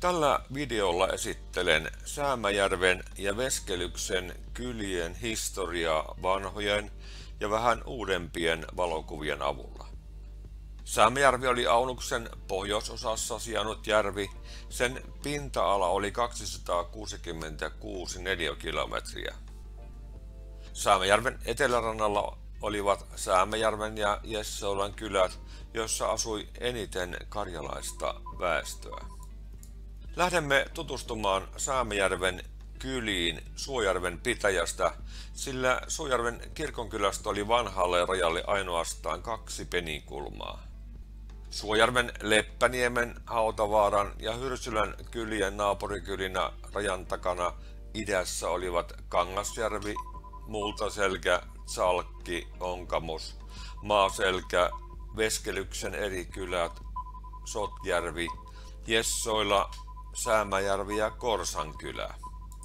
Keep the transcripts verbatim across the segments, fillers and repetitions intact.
Tällä videolla esittelen Säämäjärven ja Veskelyksen kylien historiaa vanhojen ja vähän uudempien valokuvien avulla. Säämäjärvi oli Aunuksen pohjoisosassa sijainnut järvi. Sen pinta-ala oli kaksisataakuusikymmentäkuusi neliökilometriä. Säämäjärven etelärannalla olivat Säämäjärven ja Jessolan kylät, joissa asui eniten karjalaista väestöä. Lähdemme tutustumaan Säämäjärven kyliin Suojärven pitäjästä, sillä Suojärven kirkonkylästä oli vanhalle rajalle ainoastaan kaksi penikulmaa. Suojärven, Leppäniemen, Hautavaaran ja Hyrsylän kylien naapurikylinä rajan takana idässä olivat Kangasjärvi, Multaselkä, Salkki, Onkamus, Maaselkä, Veskelyksen eri kylät, Sotjärvi, Jessoila, Säämäjärvi ja Korsankylä.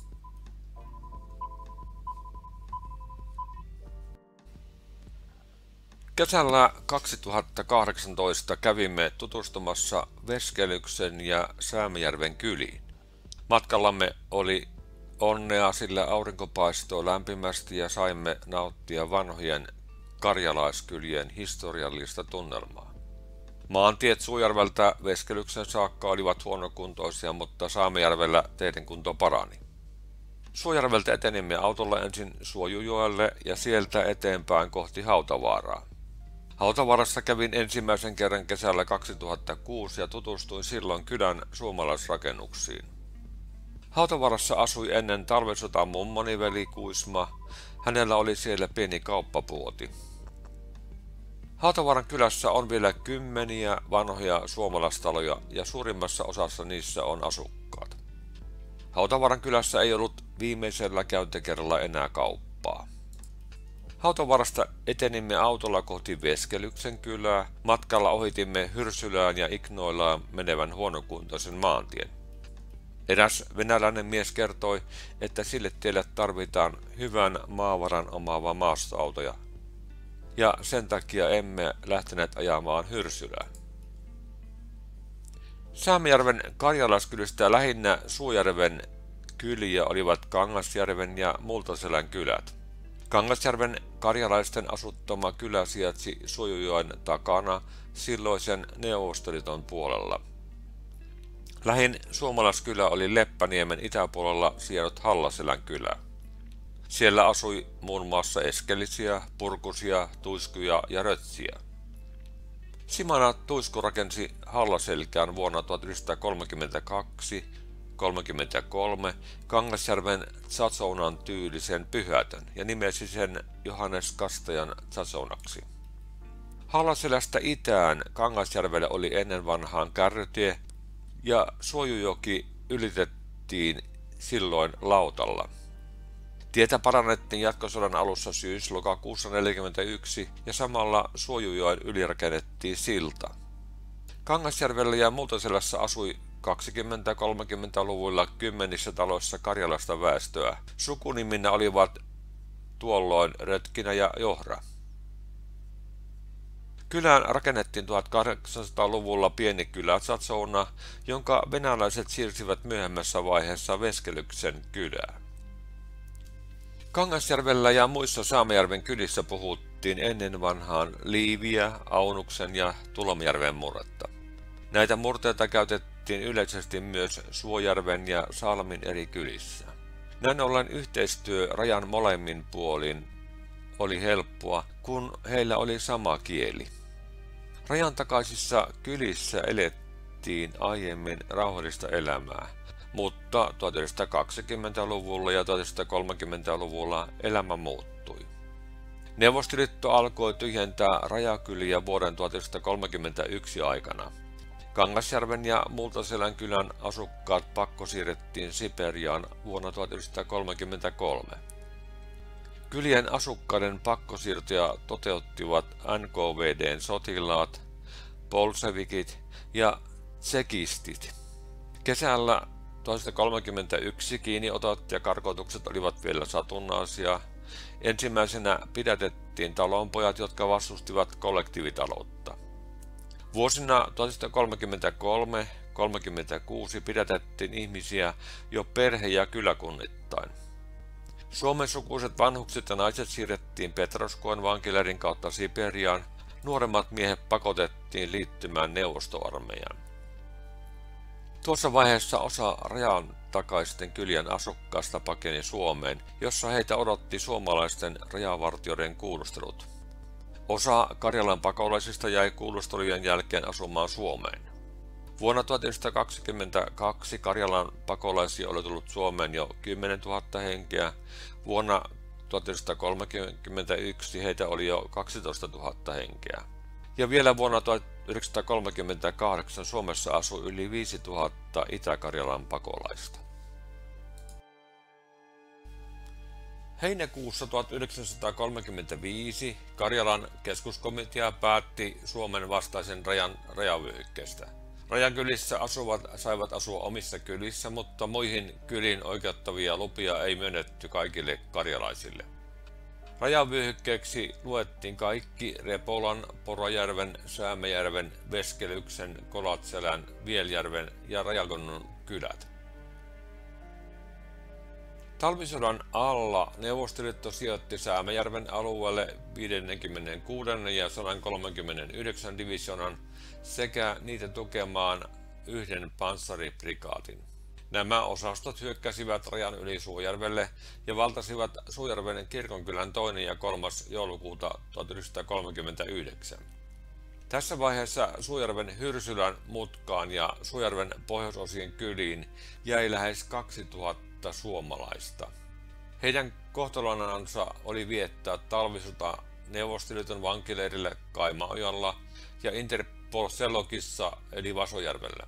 Kesällä kaksituhattakahdeksantoista kävimme tutustumassa Veskelyksen ja Säämäjärven kyliin. Matkallamme oli onnea, sillä aurinko paistoi lämpimästi ja saimme nauttia vanhojen karjalaiskylien historiallista tunnelmaa. Maantiet Suojärveltä Veskelyksen saakka olivat huonokuntoisia, mutta Säämäjärvellä teiden kunto parani. Suojärveltä etenimme autolla ensin Suojujoelle ja sieltä eteenpäin kohti Hautavaaraa. Hautavaarassa kävin ensimmäisen kerran kesällä kaksituhattakuusi ja tutustuin silloin kylän suomalaisrakennuksiin. Hautavaarassa asui ennen talvisotaa mummoni veli Kuisma. Hänellä oli siellä pieni kauppapuoti. Hautavaaran kylässä on vielä kymmeniä vanhoja suomalaistaloja ja suurimmassa osassa niissä on asukkaat. Hautavaaran kylässä ei ollut viimeisellä käyntikerralla enää kauppaa. Hautavaarasta etenimme autolla kohti Veskelyksen kylää. Matkalla ohitimme Hyrsylään ja Iknoilaan menevän huonokuntoisen maantien. Eräs venäläinen mies kertoi, että sille tielle tarvitaan hyvän maavaran omaava maastoautoja, ja sen takia emme lähteneet ajamaan Hyrsylään. Säämäjärven karjalaiskylistä lähinnä Suojärven kyliä olivat Kangasjärven ja Multaselän kylät. Kangasjärven karjalaisten asuttama kylä sijaitsi Suojujoen takana silloisen Neuvostoliiton puolella. Lähin suomalaiskylä oli Leppäniemen itäpuolella sijainnut Hallaselän kylä. Siellä asui muun muassa eskelisiä, purkusia, tuiskuja ja rötsiä. Simana Tuisku rakensi Hallaselkään vuonna tuhatyhdeksänsataakolmekymmentäkaksi kolmekymmentäkolme Kangasjärven Tsasounan tyylisen pyhätön ja nimesi sen Johannes Kastajan Tsasounaksi. Hallaselästä itään Kangasjärvelle oli ennen vanhaan kärrytie ja Suojujoki ylitettiin silloin lautalla. Tietä parannettiin jatkosodan alussa syys-lokakuussa neljäkymmentäyksi ja samalla Suojujoen yli rakennettiin silta. Kangasjärvellä ja Multaselässä asui kaksikymmentä-kolmekymmentäluvuilla kymmenissä taloissa karjalaista väestöä. Sukuniminä olivat tuolloin Rötkinä ja Johra. Kylään rakennettiin tuhatkahdeksansataaluvulla pieni kylä Tsazouna, jonka venäläiset siirsivät myöhemmässä vaiheessa Veskelyksen kylään. Kangasjärvellä ja muissa Säämäjärven kylissä puhuttiin ennen vanhaan liiviä, Aunuksen ja Tulomjärven murretta. Näitä murteita käytettiin yleisesti myös Suojärven ja Salmin eri kylissä. Näin ollen yhteistyö rajan molemmin puolin oli helppoa, kun heillä oli sama kieli. Rajan takaisissa kylissä elettiin aiemmin rauhallista elämää, mutta tuhatyhdeksänsataakaksikymmentäluvulla ja tuhatyhdeksänsataakolmekymmentäluvulla elämä muuttui. Neuvostoliitto alkoi tyhjentää rajakyliä vuoden tuhatyhdeksänsataakolmekymmentäyksi aikana. Kangasjärven ja Multaselän kylän asukkaat pakkosiirrettiin Siperiaan vuonna tuhatyhdeksänsataakolmekymmentäkolme. Kylien asukkaiden pakkosiirtoja toteuttivat N K V D:n sotilaat, bolsevikit ja tsekistit. Kesällä tuhatyhdeksänsataakolmekymmentäyksi kiinniotot ja karkotukset olivat vielä satunnaisia. Ensimmäisenä pidätettiin talonpojat, jotka vastustivat kollektiivitaloutta. Vuosina tuhatyhdeksänsataakolmekymmentäkolme–kolmekymmentäkuusi pidätettiin ihmisiä jo perhe- ja kyläkunnittain. Suomen sukuiset vanhukset ja naiset siirrettiin Petroskoen vankileirin kautta Siperiaan, nuoremmat miehet pakotettiin liittymään neuvostoarmeijaan. Tuossa vaiheessa osa rajan takaisten kylien asukkaista pakeni Suomeen, jossa heitä odotti suomalaisten rajavartijoiden kuulustelut. Osa Karjalan pakolaisista jäi kuulustelujen jälkeen asumaan Suomeen. Vuonna tuhatyhdeksänsataakaksikymmentäkaksi Karjalan pakolaisia oli tullut Suomeen jo kymmenentuhatta henkeä, vuonna tuhatyhdeksänsataakolmekymmentäyksi heitä oli jo kaksitoistatuhatta henkeä. Ja vielä vuonna tuhatyhdeksänsataakolmekymmentäkahdeksan Suomessa asui yli viisituhatta Itä-Karjalan pakolaista. Heinäkuussa tuhatyhdeksänsataakolmekymmentäviisi Karjalan keskuskomitea päätti Suomen vastaisen rajan rajavyöhykkeestä. Rajakylissä asuvat saivat asua omissa kylissä, mutta muihin kyliin oikeuttavia lupia ei myönnetty kaikille karjalaisille. Rajavyöhykkeeksi luettiin kaikki Repolan, Porojärven, Säämejärven, Veskelyksen, Kolatselän, Vieljärven ja Rajakonnun kylät. Talvisodan alla Neuvostoliitto sijoitti Säämejärven alueelle viisikymmentäkuusi ja sata kolmekymmentäyhdeksän divisioonan sekä niitä tukemaan yhden panssariprikaatin. Nämä osastot hyökkäsivät rajan yli Suojärvelle ja valtasivat Suojärven kirkonkylän toinen ja kolmas joulukuuta tuhatyhdeksänsataakolmekymmentäyhdeksän. Tässä vaiheessa Suojärven Hyrsylän mutkaan ja Suojärven pohjoisosien kyliin jäi lähes kaksituhatta suomalaista. Heidän kohtalonansa oli viettää talvisota Neuvostoliiton vankileirille Kaimaojalla ja Interpol-Selokissa eli Vasojärvellä.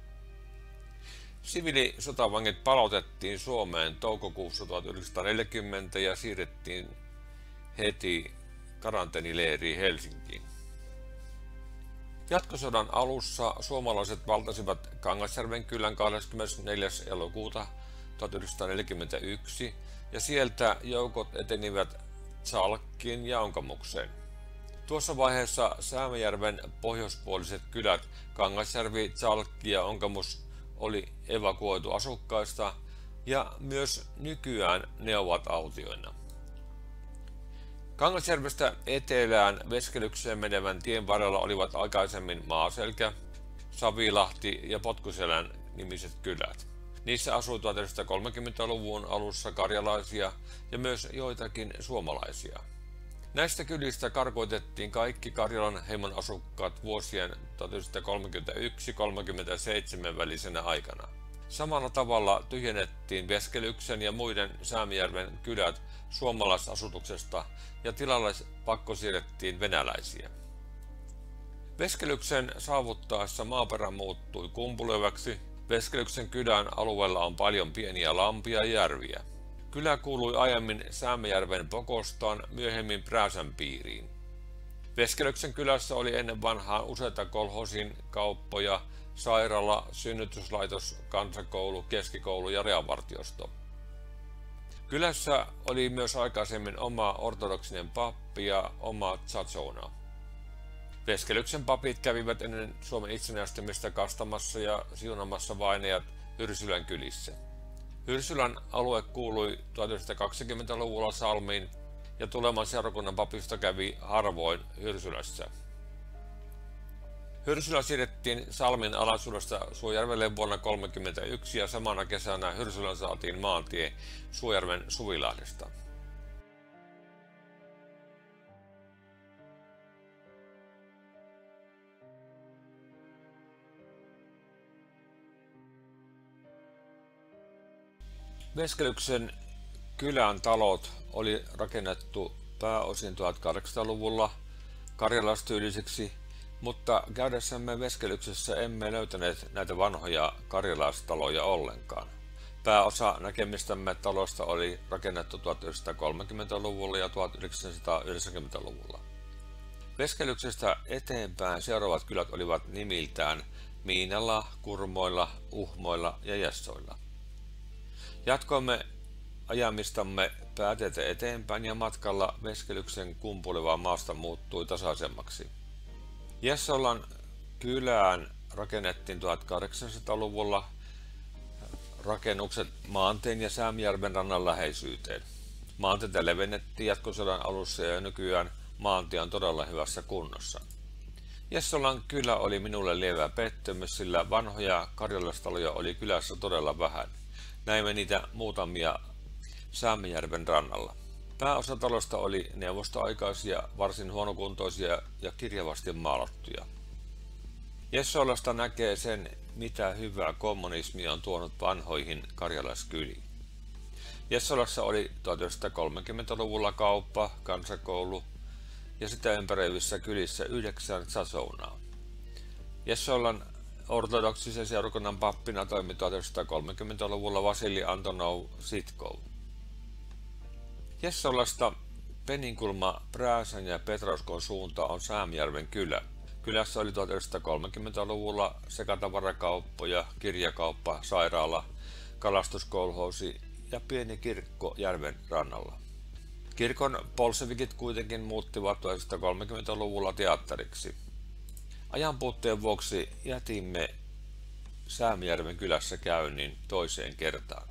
Siviilisotavangit palautettiin Suomeen toukokuussa tuhatyhdeksänsataaneljäkymmentä ja siirrettiin heti karanteenileiriin Helsinkiin. Jatkosodan alussa suomalaiset valtasivat Kangasjärven kylän kahdeskymmenesneljäs elokuuta tuhatyhdeksänsataaneljäkymmentäyksi ja sieltä joukot etenivät Tsalkkiin ja Onkamukseen. Tuossa vaiheessa Säämejärven pohjoispuoliset kylät Kangasjärvi, Tsalkki ja Onkamus oli evakuoitu asukkaista ja myös nykyään ne ovat autioina. Kangasjärvestä etelään Veskelykseen menevän tien varrella olivat aikaisemmin Maaselkä, Savilahti ja Potkuselän nimiset kylät. Niissä asui tuhatyhdeksänsataakolmekymmentäluvun alussa karjalaisia ja myös joitakin suomalaisia. Näistä kylistä karkoitettiin kaikki Karjalan heimon asukkaat vuosien tuhatyhdeksänsataakolmekymmentäyksi–kolmekymmentäseitsemän välisenä aikana. Samalla tavalla tyhjennettiin Veskelyksen ja muiden Säämijärven kylät suomalaisasutuksesta ja tilalle pakkosiirrettiin venäläisiä. Veskelyksen saavuttaessa maaperä muuttui kumpuleväksi. Veskelyksen kylän alueella on paljon pieniä lampia ja järviä. Kylä kuului aiemmin Säämejärven Pokostaan, myöhemmin Prääsän piiriin. Veskelyksen kylässä oli ennen vanhaa useita kolhosin kauppoja, sairaala, synnytyslaitos, kansakoulu, keskikoulu ja rajavartiosto. Kylässä oli myös aikaisemmin oma ortodoksinen pappi ja oma tsatsona. Veskelyksen papit kävivät ennen Suomen itsenäistymistä kastamassa ja siunamassa vainajat Hyrsylän kylissä. Hyrsylän alue kuului tuhatyhdeksänsataakaksikymmentäluvulla Salmiin ja tuleman seurakunnan papisto kävi harvoin Hyrsylässä. Hyrsylä siirrettiin Salmin alaisuudesta Suojärvelle vuonna tuhatyhdeksänsataakolmekymmentäyksi ja samana kesänä Hyrsylän saatiin maantie Suojärven Suvilahdesta. Veskelyksen kylän talot oli rakennettu pääosin tuhatkahdeksansataaluvulla karjalastyylisiksi, mutta käydessämme Veskelyksessä emme löytäneet näitä vanhoja karjalaistaloja ollenkaan. Pääosa näkemistämme talosta oli rakennettu tuhatyhdeksänsataakolmekymmentäluvulla ja tuhatyhdeksänsataayhdeksänkymmentäluvulla. Veskelyksestä eteenpäin seuraavat kylät olivat nimiltään Miinalla, Kurmoilla, Uhmoilla ja Jessoilla. Jatkoimme ajamistamme pääteitä eteenpäin ja matkalla Veskelyksen kumpuleva maasta muuttui tasaisemmaksi. Jessolan kylään rakennettiin tuhatkahdeksansataaluvulla rakennukset maanteen ja Säämijärven rannan läheisyyteen. Maantietä levennettiin jatkosodan alussa ja nykyään maantie on todella hyvässä kunnossa. Jessolan kylä oli minulle lievä pettymys, sillä vanhoja karjalaistaloja oli kylässä todella vähän. Näimme niitä muutamia Säämijärven rannalla. Pääosa talosta oli neuvostoaikaisia, varsin huonokuntoisia ja kirjavasti maalattuja. Jessolasta näkee sen, mitä hyvää kommunismi on tuonut vanhoihin karjalaiskyliin. Jessolassa oli tuhatyhdeksänsataakolmekymmentäluvulla kauppa, kansakoulu ja sitä ympäröivissä kylissä yhdeksän sasounaa. Jessolan ortodoksisen seurakunnan pappina toimi tuhatyhdeksänsataakolmekymmentäluvulla Vasili Antonov Sitkov. Jessolasta Peninkulma, Prääsän ja Petroskon suunta on Säämijärven kylä. Kylässä oli tuhatyhdeksänsataakolmekymmentäluvulla sekatavarakauppoja, kirjakauppa, sairaala, kalastuskolhoosi ja pieni kirkko järven rannalla. Kirkon bolshevikit kuitenkin muuttivat tuhatyhdeksänsataakolmekymmentäluvulla teatteriksi. Ajanpuutteen vuoksi jätimme Säämijärven kylässä käynnin toiseen kertaan.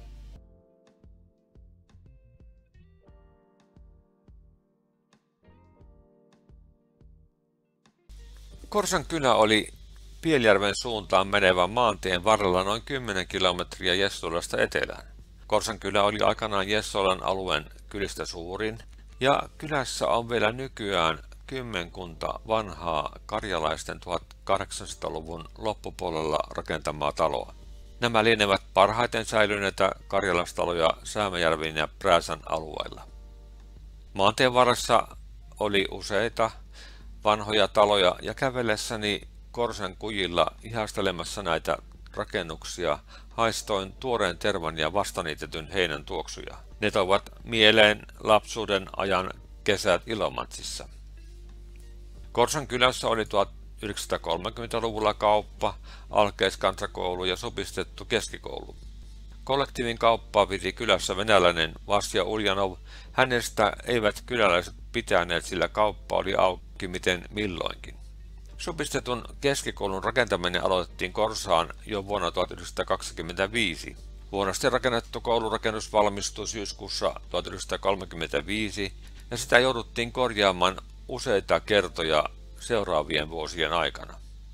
Korsan kylä oli Pieljärven suuntaan menevän maantien varrella noin kymmenen kilometriä Jessolasta etelään. Korsan kylä oli aikanaan Jessolan alueen kylistä suurin, ja kylässä on vielä nykyään kymmenkunta vanhaa karjalaisten tuhatkahdeksansataaluvun loppupuolella rakentamaa taloa. Nämä lienevät parhaiten säilyneitä karjalaistaloja Säämijärven ja Prääsän alueilla. Maantien varressa oli useita vanhoja taloja ja kävellessäni Korsan kujilla ihastelemassa näitä rakennuksia haistoin tuoreen tervan ja vastaniitetyn heinän tuoksuja. Ne toivat mieleen lapsuuden ajan kesät Ilomantsissa. Korsan kylässä oli tuhatyhdeksänsataakolmekymmentäluvulla kauppa, alkeiskansakoulu ja supistettu keskikoulu. Kollektiivin kauppaa piti kylässä venäläinen Vasja Uljanov. Hänestä eivät kyläläiset pitäneet, sillä kauppa oli auki miten milloinkin. Supistetun keskikoulun rakentaminen aloitettiin Korsaan jo vuonna tuhatyhdeksänsataakaksikymmentäviisi. Huonosti rakennettu koulurakennus valmistui syyskuussa tuhatyhdeksänsataakolmekymmentäviisi ja sitä jouduttiin korjaamaan useita kertoja seuraavien vuosien aikana.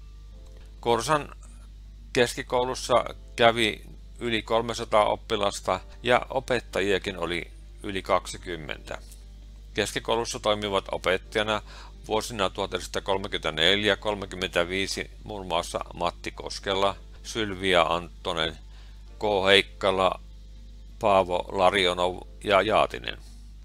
Korsan keskikoulussa kävi yli kolmesataa oppilasta ja opettajiakin oli yli kaksikymmentä. Keskikoulussa toimivat opettajana vuosina tuhatyhdeksänsataakolmekymmentäneljä kolmekymmentäviisi muun muassa Matti Koskela, Sylvia Anttonen, K. Heikkala, Paavo Larionov ja Jaatinen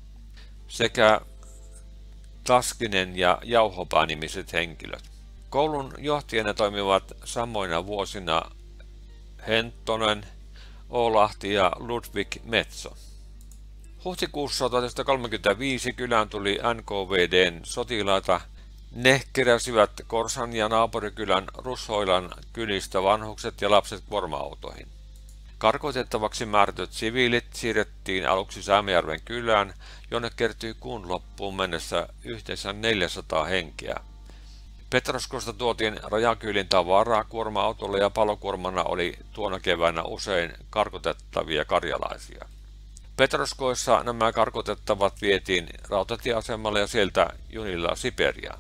sekä Taskinen ja Jauhopää-nimiset henkilöt. Koulun johtajana toimivat samoina vuosina Henttonen, Olahti ja Ludwig Metso. Huhtikuussa tuhatyhdeksänsataakolmekymmentäviisi kylään tuli N K V D:n sotilaita. Ne keräsivät Korsan ja naapurikylän Rushoilan kylistä vanhukset ja lapset kuorma-autoihin. Karkoitettavaksi määrätyt siviilit siirrettiin aluksi Säämijärven kylään, jonne kertyi kuun loppuun mennessä yhteensä neljäsataa henkeä. Petroskosta tuotiin rajakyylin tavaraa kuorma-autolla ja palokuormana oli tuona keväänä usein karkotettavia karjalaisia. Petroskoissa nämä karkotettavat vietiin rautatieasemalle ja sieltä junilla Siperiaan.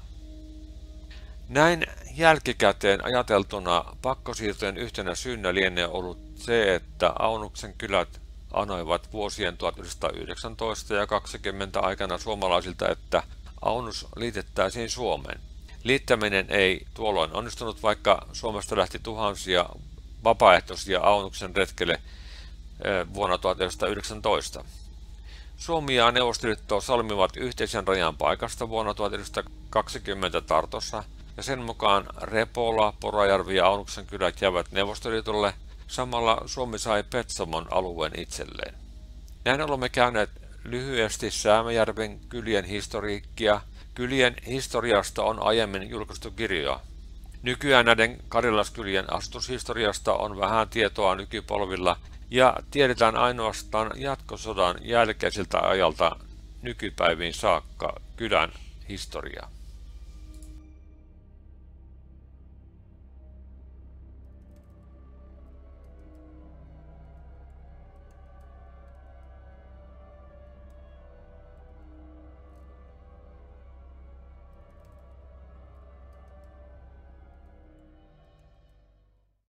Näin jälkikäteen ajateltuna pakkosiirtojen yhtenä syynä lienee ollut se, että Aunuksen kylät anoivat vuosien tuhatyhdeksänsataayhdeksäntoista ja kaksikymmentä aikana suomalaisilta, että Aunus liitettäisiin Suomeen. Liittäminen ei tuolloin onnistunut, vaikka Suomesta lähti tuhansia vapaaehtoisia Aunuksen retkelle vuonna tuhatyhdeksänsataayhdeksäntoista. Suomi ja Neuvostoliitto solmivat yhteisen rajan paikasta vuonna tuhatyhdeksänsataakaksikymmentä Tartossa, ja sen mukaan Repola, Porajärvi ja Aunuksen kylät jäävät Neuvostoliitolle. Samalla Suomi sai Petsamon alueen itselleen. Näin olemme käyneet lyhyesti Säämijärven kylien historiikkia. Kylien historiasta on aiemmin julkaistu kirjoja. Nykyään näiden karjalaiskylien asutushistoriasta on vähän tietoa nykypolvilla ja tiedetään ainoastaan jatkosodan jälkeisiltä ajalta nykypäiviin saakka kylän historiaa.